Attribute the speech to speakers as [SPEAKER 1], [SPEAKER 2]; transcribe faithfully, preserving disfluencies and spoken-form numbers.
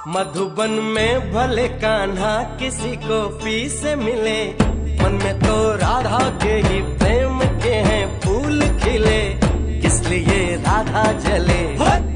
[SPEAKER 1] मधुबन में भले कान्हा किसी को पी से मिले, मन में तो राधा के ही प्रेम के हैं फूल खिले, किस लिए राधा जले।